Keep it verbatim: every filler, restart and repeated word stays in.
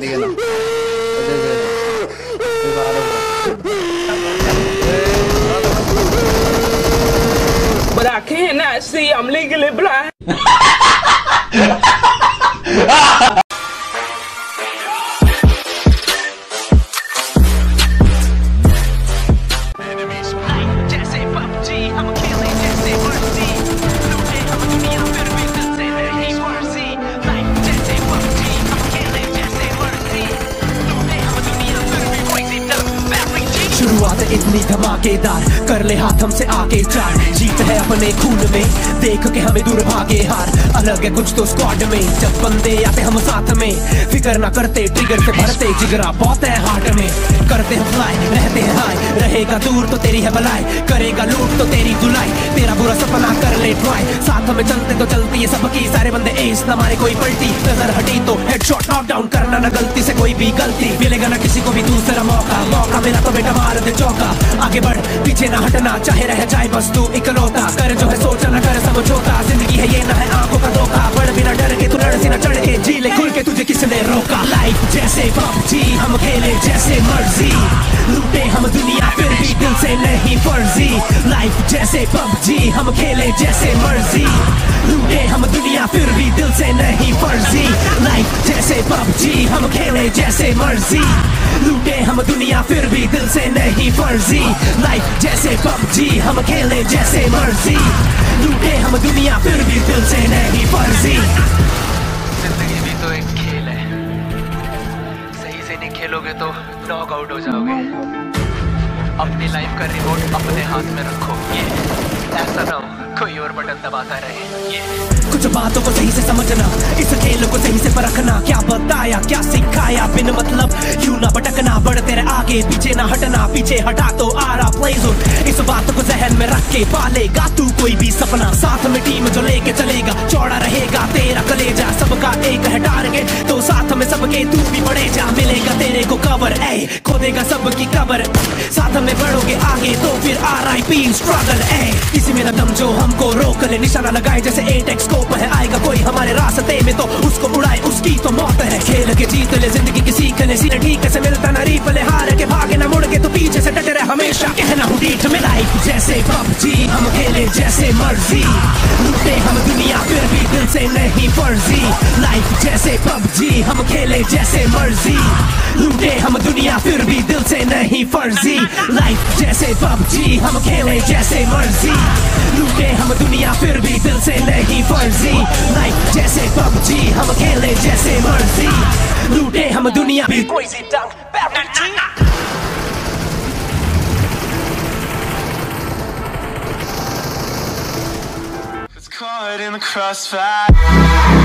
दिए ना। But I cannot see. I'm legally blind. शुरुआत इतनी धमाकेदार, कर ले हाथ हमसे आगे चार, जीत है अपने खून में, देख के हमें दूर भागे हार। अलग है कुछ तो स्क्वाड में, जब बंदे आते हम साथ में, फिक्र ना करते ट्रिगर से भरते, जिगरा बहुत है हार्ट में, करते हम फ्लाई रहते हैं हाई, रहेगा दूर तो तेरी है भलाई, करेगा लूट तो तेरी धुलाई, तेरा बुरा सपना कर ले ट्राई, साथ में चलते तो चलती है सबकी, सारे बंदे एस ना मारे कोई पलटी, नजर हटी तो हेडशॉट नॉक डाउन करना ना गलती से कोई भी गलती, मिलेगा ना किसी को भी दूसरा मौका, मौका मेरा तो बेटा मार दे चौका, आगे बढ़ पीछे ना हटना, चाहे रह जाए बस तू इकलौता, कर जो है सोचा ना कर समझौता, जिंदगी है ये ना है आंखों का धोखा, बढ़ बिना डर के तू लड़ सी ना चढ़ के, जी ले खुल के तुझे किसने रोका, लाइफ जैसे पबजी हम खेले जैसे मर्जी, लूटे हम दुनिया फिर भी दिल से नहीं फर्जी, लाइफ जैसे पबजी हम खेले जैसे मर्जी, लूटे हम दुनिया फिर भी दिल से नहीं फर्जी, लाइफ जैसे पबजी हम खेले जैसे मर्जी, लूटे हम दुनिया फिर भी दिल से नहीं फर्जी, लाइफ जैसे पबजी हम खेले जैसे मर्जी, लूटे हम दुनिया फिर भी दिल से नहीं फर्जी। जिंदगी भी तो एक खेल है, सही से नहीं खेलोगे तो नॉक आउट हो जाओगे, अपनी लाइफ का रिमोट अपने हाथ में रखो, ये ऐसा ना हो कोई और बटन दबाता रहे, ये कुछ बातों को सही से समझना, इस खेल को सही से परखना, क्या बताया क्या सिखाया बिन मतलब क्यों ना भटकना, बढ़ते रहे आगे पीछे ना हटना, पीछे हटा तो आ रहा प्ले जोन, इस बात को जहन में रख के पालेगा तू कोई भी सपना, साथ में टीम जो लेके चलेगा, चौड़ा रहेगा तेरा कलेजा, सबका एक है टारगेट तो साथ में सबके तू भी बढ़े जा, मिलेगा तेरे को कवर ए, खोदेगा सबकी कबर, साथ में बढ़ोगे आगे तो फिर आर आई पी स्ट्रगल ए, किसी में न दम जो हमको रोक ले, निशाना लगाए जैसे एट एक्स स्कोप है, आएगा कोई हमारे रास्ते में तो उसको उड़ाए उसकी तो मौत है, खेल के जीत ले जिंदगी की सीख ले, सीने ठीक से मिलता ना रीफ ले, हार के भागे ना मुड़ के तो पीछे से डटे रहे हमेशा, कहना हूँ डीठ में, लाइफ जैसे पबजी हम खेले जैसे मर्जी, लूटे हम दुनिया फिर भी दिल से नहीं फर्जी, लाइफ जैसे पबजी हम खेले जैसे मर्जी, लूटे हम दुनिया फिर भी दिल से नहीं फर्जी, लाइफ जैसे पबजी हम खेले जैसे मर्जी, लूटे हम दुनिया फिर भी दिल से नहीं फर्जी, लाइफ जैसे पबजी हम खेले जैसे मर्जी, लूटे हम दुनिया भी कोई सी डंक Caught in the crossfire.